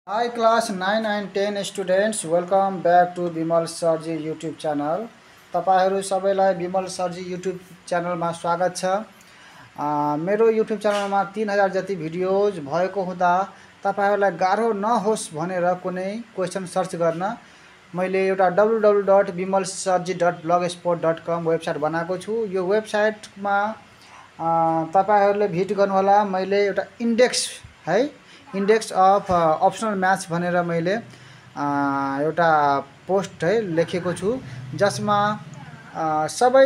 Hi class 9 and 10 students, welcome back to Bimal Sarji YouTube channel. तपाईहरु सबैलाई बिमल सरजी YouTube च्यानलमा स्वागत छ। मेरो YouTube च्यानलमा 3000 जति भिडियोज भएको हुँदा तपाईहरुलाई गाह्रो नहोस् भनेर कुनै क्वेशन सर्च गर्न मैले एउटा www.bimalsarji.blogspot.com वेबसाइट बनाएको छु। यो वेबसाइटमा तपाईहरुले भिजिट गर्नु होला। मैले एउटा इंडेक्स अफ अप्सनल म्याथ्स भनेर मैले एउटा पोस्ट लेखेको छु, जसमा सबै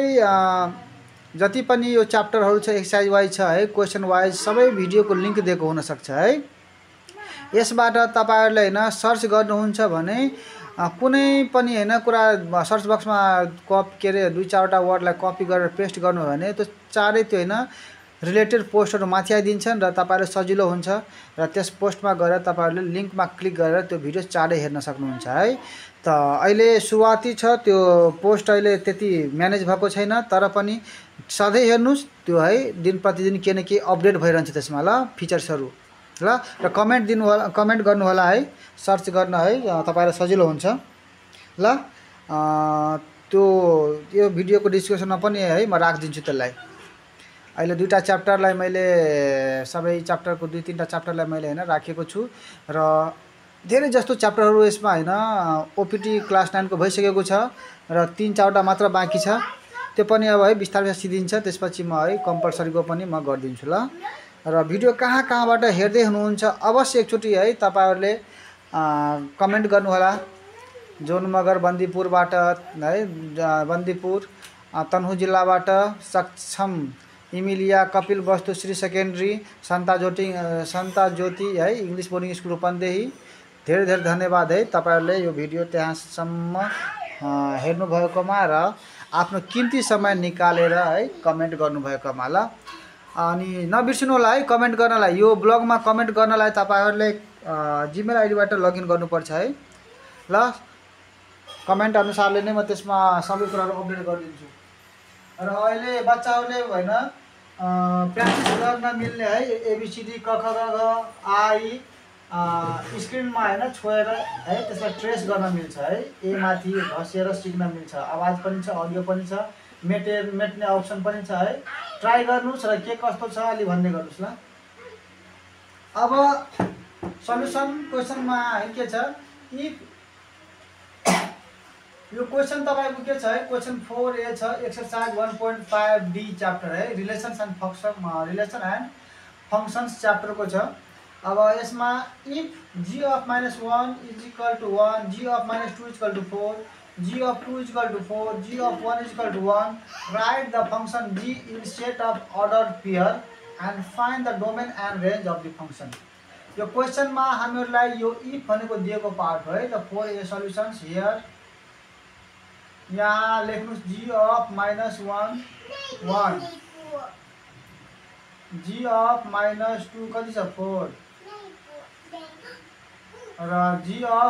जति पनि यो च्याप्टरहरु छ, एक्सरसाइज वाइज छ क्वेशन वाइज सबै भिडियोको लिंक दिएको हुन सक्छ यसबाट तपाईहरुले सर्च गर्नुहुन्छ भने कुनै पनि कुरा सर्च बक्समा के रे दुई चारवटा वर्डलाई कपी गरेर पेस्ट गर्नु भने त्यो चारै त्यो रिलेटेड पोस्टहरु माथि आइदिन्छन् र तपाईहरुले सजिलो हुन्छ र त्यस पोस्टमा गएर तपाईहरुले लिंकमा क्लिक गरेर त्यो भिडियो चाँडै हेर्न सक्नुहुन्छ त अहिले सुरुवाती छ, त्यो पोस्ट अहिले त्यति म्यानेज भएको छैन, तर पनि सधैँ हेर्नुस् त्यो दिन प्रतिदिन के न के अपडेट भइरहन्छ त्यसमा ल फिचर्सहरु ल। र कमेन्ट गर्नु होला सर्च गर्न तपाईहरुलाई सजिलो हुन्छ ल। त्यो यो भिडियोको डिस्क्रिप्सनमा पनि म राखिदिन्छु त्यसलाई। अहिले दुईटा च्याप्टरलाई मैले सबै च्याप्टरको दुई तीनटा च्याप्टरलाई मैले राखेको छु र धेरै जस्तो च्याप्टरहरु यसमा ओपीटी क्लास 9 को भइसकेको छ र तीन चारवटा मात्र बाँकी छ। त्यो पनि अब बिस्तारै सिद्धिन्छ, त्यसपछि म कम्पल्सरीको पनि म गर्दिन्छु ल। र भिडियो कहाँबाट हेर्दै हुनुहुन्छ अवश्य एकचोटी तपाईहरुले कमेन्ट गर्नु होला। जोनमगर बन्दीपुरबाट बन्दीपुर तनहुँ जिल्लाबाट सक्षम इमिलिया Kapilvastu Shri secondary Santa Jyoti English boarding school Rupandehi, धेरै धेरै धन्यवाद तपाईहरुले यो भिडियो त्यहाँसम्म हेर्नु भएकोमा र आफ्नो कीमती समय निकालेर कमेन्ट गर्नु भएकोमा ल। अनि नबिर्सनु होला कमेन्ट गर्नलाई। यो ब्लगमा कमेन्ट गर्नलाई तपाईहरुले जीमेल आईडीबाट लगइन गर्नुपर्छ ल। कमेन्ट अनुसारले नै म त्यसमा सबै कुराहरु अपडेट गरिदिन्छु। र अहिले बच्चाहरुले प्र्याक्टिस गर्न मिल्ने एबीसीडी क ख ग घ आई स्क्रिनमा छोएर त्यसलाई ट्रेस गर्न मिल्छ ए माथि घसेर सिक्न मिल्छ। आवाज पनि छ, अडियो पनि छ, मेट्ने अप्सन पनि छ ट्राई गर्नुस् र के कस्तो छ अलि भन्दै गर्नुस् ल। अब सल्युसन क्वेशनमा के छ, इफ यो क्वेशन तपाईको के छ क्वेशन 4A छ, exercise 1.5D chapter relations and functions chapter को छ। अब यसमा if g of -1 is equal to 1, g of -2 is equal to 4, g of 2 is equal to 4, g of 1 is equal to 1, write the function g in set of ordered pair and find the domain and range of the function। यो question मा हामीहरुलाई यो if भनेको दिएको part हो त 4A solutions here यहाँ लेख्नुस् g of -1 1, g of -2 कति छ 4 र g of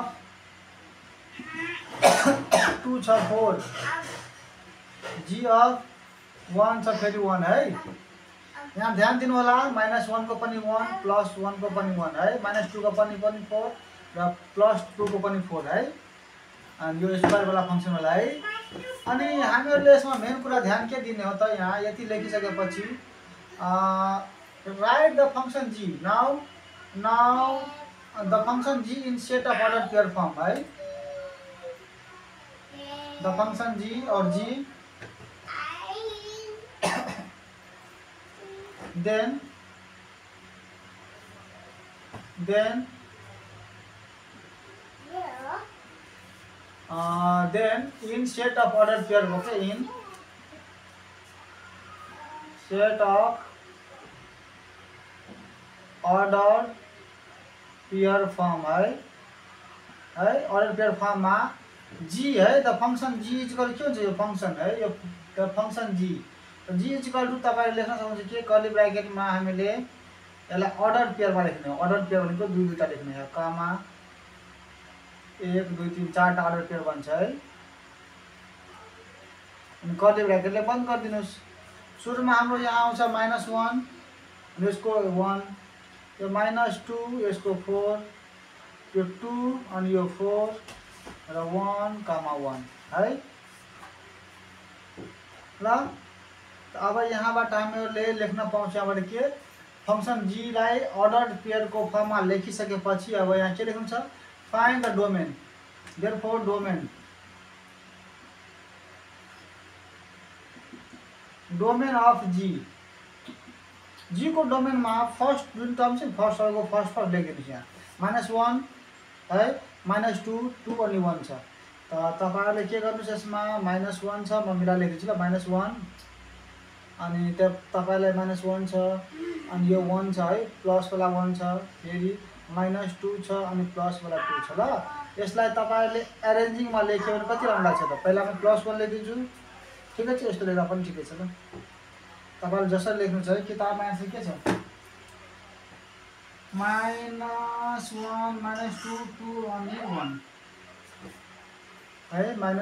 2 छ 4, g of 1 छ फेरि 1 यहाँ ध्यान दिनु होला। -1 को पनि 1, +1 को पनि 1 -2 को पनि 4 र +2 को पनि 4 अनि यो स्क्वायर वाला फंक्शन होला अनि हामीहरुले यसमा मेन कुरा ध्यान के दिने हो त यहाँ यति लेखिसकेपछि write the function g now the function g in set of order pair form the function g और g then in set of ordered pair, okay, in set of ordered pair form ordered pair form मा g the function g equal के हुन्छ यो function यो the function g g equal to तपाईहरुले लेख्न सक्नुहुन्छ के कर्ली ब्र्याकेट मा हामीले यसलाई अर्डर पेयर मा लेख्ने हो। अर्डर पेयर भनेको दुई दुईटा लेख्ने हो, कमा 1 2 3 4टा अर्डर पेयर बन्छ अनि कर्ली ब्र्याकेटले बन्द गरिदिनुस्। सुरुमा हाम्रो यहाँ आउँछ -1 यसको 1, यो -2 यसको 4 यो 2 अनि यो 4 र 1 कामा 1 है ल। अब यहाँबाट हामीहरूले लेख्न पाउँछ यहाँबाट के फंक्शन g लाई अर्डर्ड पेयरको फर्ममा लेखिसकेपछि अब यहाँ के लेख्नु छ find the domain therefore domain of G को डोमेनमा फर्स्ट जुन टर्म छ फर्स्ट लेखिदिनुहोस् यहाँ -1 है -2 2 अनि 1 छ। त तपाईहरुले के गर्नुस् यसमा -1 छ म मिला लेखिदिन्छु ल -1 अनि तपाईलाई -1 छ अनि यो 1 छ है प्लस वाला 1 छ फेरि -2 छ अनि प्लस वाला 2 छ ल। यसलाई तपाईहरुले अरेन्जिङमा लेख्यो भने कति राम्रो लाग्छ त पहिला म +1 लेखिदिन्छु ठीक छ यस्तो लेख्दा पनि ठिकै छ ल। तपाईले जसरी लेख्नु छ है किताबमा आन्सर के छ -1 -2 2 अनि 1 है -1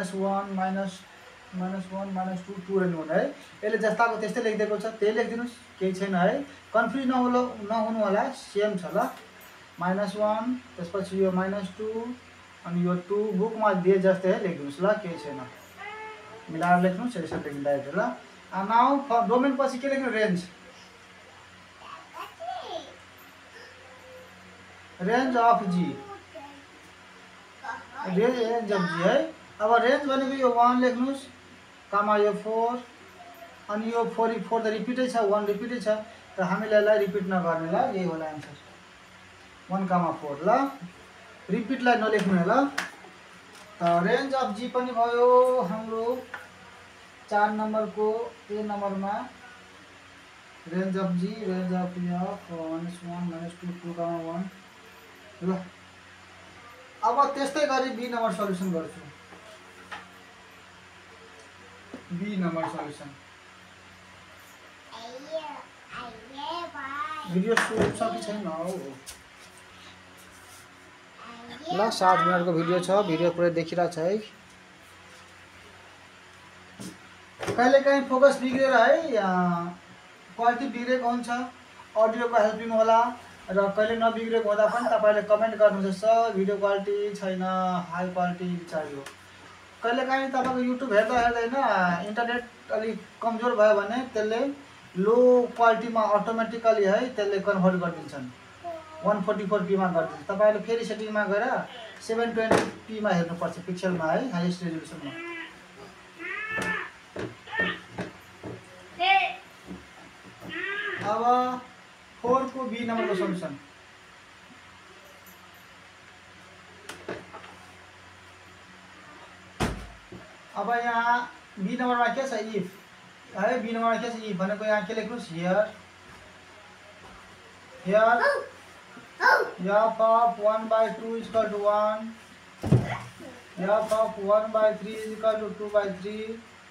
-2 2 अनि 1 है यसले जस्ताको त्यस्तै लेखिदिएको छ त्यही लेखिदिनुस् केही छैन है कन्फ्युज नहुनु होला सेम छ ल। -1 त्यसपछि यो -2 अनि यो 2 बुकमा दिए जस्तै है लेखिदिनुस् ल केही छैन मिलाएर लेख्नुस् यसरी लेखिँदा है ल। नाउ डोमेन पछि के लेख्नु range of G range of G है। अब रेन्ज भनेको यो 1 लेख्नुस् कामा यो 4 अनि यो 4 त रिपिटै छ 1 रिपिटै छ त हामीले यसलाई रिपिट नगर्ने ल यही होला आन्सर 1 कामा 4 ल रिपिटलाई नलेख्नु है ल। त रेन्ज अफ जी पनि भयो हाम्रो 4 नम्बरको ए नम्बरमा range of G range of -1 -2 2 comma 1 ल। अब त्यस्तै गरी बी नम्बर सल्युसन गर्छु बी नम्बर सल्युसन भिडियो सुरु छ कि छैन हो ल 7 मिनेटको भिडियो छ भिडियो पुरै देखिरहेछ है। कहिलेकाहीँ फोकस बिग्रेर है क्वालिटी बिग्रेको हुन्छ अडियोको हेल्प लिनु होला र कहिले नबिग्रेको हुँदा पनि तपाईले कमेन्ट गर्नुहुन्छ सर भिडियो क्वालिटी छैन हाई क्वालिटी चाहियो। कहिलेकाहीँ तपाईको युट्युब हेर्दा हैन इन्टरनेट अलि कमजोर भयो भने त्यसले लो क्वालिटीमा अटोमेटिकली है त्यसले कन्भर्ट गरिदिन्छन् 144p मा गरिदिन्छ तपाईले फेरि सेटिङमा गएर 720p मा हेर्नुपर्छ पिक्सलमा है हाईएस्ट रेजोल्युसनमा। अब 4 को बी नम्बरको सल्युसन अब यहाँ बी नम्बरमा के छ इफ है बी नम्बरमा के छ इफ भनेको यहाँ के लेख्नुस् here f of 1/2 is equal to 1 f of 1/3 is equal to 2/3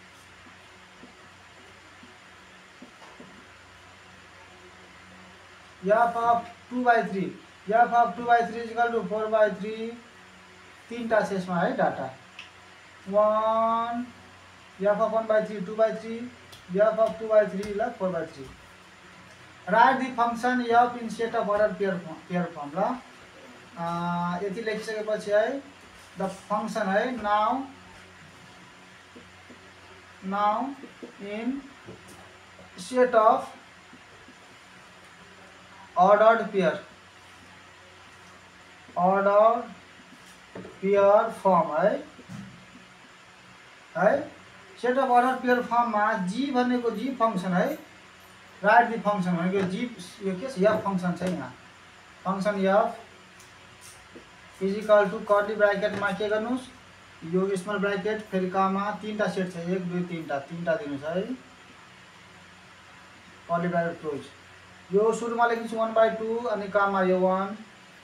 f of 2/3 is equal to 4/3 तीनटा शेषमा है data 1 f of 1/3 2/3 f of 2/3 ल 4/3 write the function f in set of ordered pair form ल यति लेखिसकेपछि है the function है now in set of ordered pair form है सेट अफ अर्डर पेयर फर्ममा जी भनेको जी फंक्शन है राइट द फंक्शन भनेको जी यो के छ एफ फंक्शन छ यहाँ function F is equal to curly ब्रैकेटमा के गर्नुस् यो स्मल ब्रैकेट फेरि कामा तीनटा सेट छ 1 2 3टा दिनुस् है कर्ली ब्रैकेट क्लोज यो सुरुमा लेख्नुस् 1/2 अनि कामा यो 1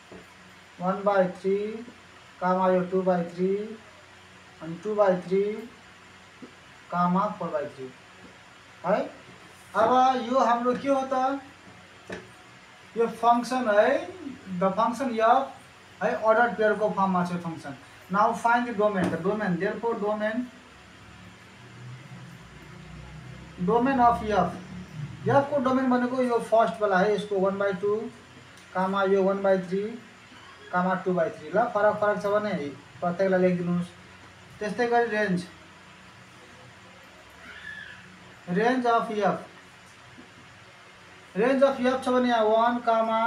1/3 कामा यो 2/3 अनि 2/3 कामा 4/3 है। अब यो हाम्रो के हो त यो फंक्शन है द फंक्शन एफ है अर्डर पेयर को फर्ममा छ function now find the domain therefore domain of F को डोमेन भनेको यो फर्स्ट वाला है यसको 1/2 कामा यो 1/3 कामा 2/3 ल फरक फरक छ भने प्रत्येकलाई लेखिदिनुहोस्। त्यस्तै गरी रेन्ज अफ एफ छ भने यहाँ 1 कामा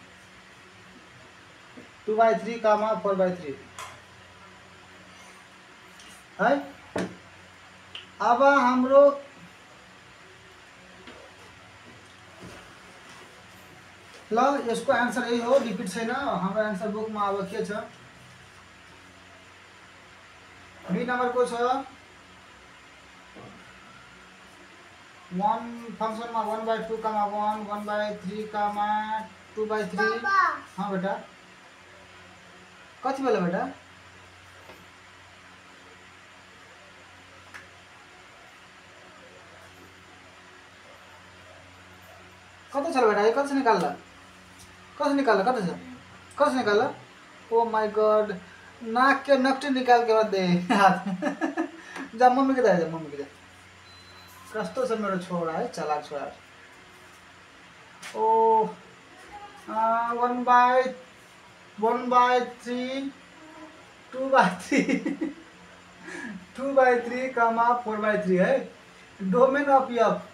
2/3 कामा 4/3 है। अब हाम्रो ल यसको आन्सर यही हो, रिपिट छैन। हाम्रो आन्सर बुकमा अब के छ, बी नम्बरको छ 1 फंक्शनमा 1/2 कामा 1 1/3 कामा 2/3। हाँ बेटा कति बेला बेटा कता छ बेटा, कता निकाल्ला कता छ निकाल्ला। ओ माय गॉड, नाक के नक्टी निकाल के मत दे हाथ जा मम्मी के दे। कस्तो छ मेरो छोरा है, चालाक छोरा। ओ 1/3 2/3 2/3 कामा 4/3 है। डोमेन अफ एफ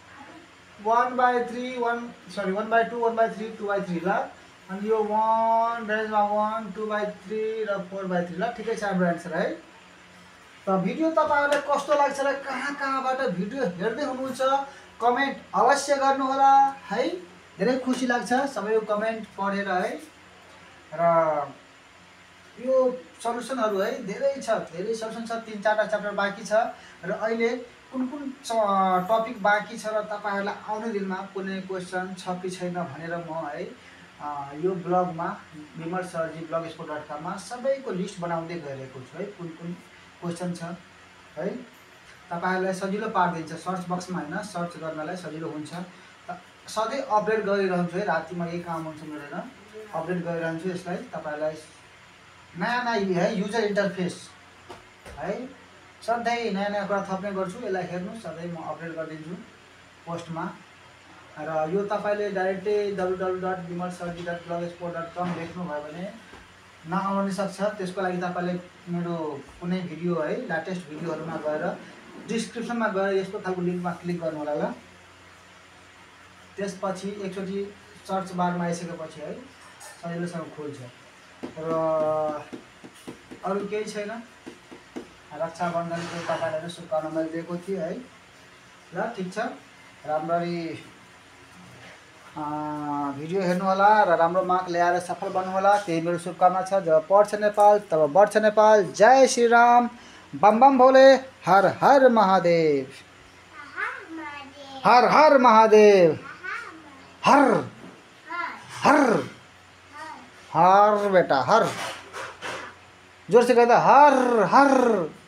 1/3 1/2 1/3 2/3 ल। अनि यो 1 रेन्जमा 1 2/3 र 4/3 ल। ठिकै छ हाम्रो आन्सर है। त भिडियो तपाईहरुलाई कस्तो लाग्छ र कहाँबाट भिडियो हेर्दै हुनुहुन्छ कमेन्ट अवश्य गर्नुहोला है। धेरै खुसी लाग्छ सबैको कमेन्ट पढेर है। र यो सल्युसनहरु है धेरै सल्युसन छ, 3-4टा च्याप्टर बाँकी छ र अहिले कुन टपिक बाँकी छ र तपाईहरुलाई आउने दिनमा कुनै क्वेशन छ कि छैन भनेर म है यो ब्लगमा विमल सरजी blogspot.com मा सबैको लिस्ट बनाउँदै गइरहेको छु है। कुन क्वेशन छ है, तपाईहरुलाई सजिलो पार्दिन्छ। सर्च बक्समा हैन, सर्च गर्नलाई सजिलो हुन्छ। सधैँ अपडेट गरिरहन्छु है, रातिमा यही काम हुन्छ मेरो हैन, अपडेट गरिरहन्छु यसलाई। तपाईहरुलाई नयाँ है युजर इन्टरफेस है, सधैँ नयाँ कुरा थप्ने गर्छु। यसलाई हेर्नु, सधैँ म अपडेट गरिदिन्छु पोस्टमा। र यो तपाईले डाइरेक्टली www.vimalsarji.blogspot.com लेख्नुभयो भने नआउन नि सक्छ। त्यसको लागि तपाईले मेरो कुनै भिडियो है लेटेस्ट भिडियोहरुमा गएर डिस्क्रिप्सनमा गएर यस्तो खालको लिंकमा क्लिक गर्नु होला ल। त्यसपछि एकचोटी सर्च बारमा आइसकेपछि है सजिलोसँग खोल्छ। र अरु केही छैन। रक्षाबन्धनको तपाईलाई शुभकामना मैले दिएको थिएँ है। ल ठीक छ, राम्ररी भिडियो हेर्नु होला र राम्रो मार्क ल्याएर सफल बन्नु होला, त्यही मेरो शुभकामना छ। जब पढ्छ नेपाल तब बढ्छ नेपाल। जय श्री राम, बम बम भोले, हर हर महादेव, हर हर महादेव, हर हर हर बेटा हर, जोर से कहता हर हर।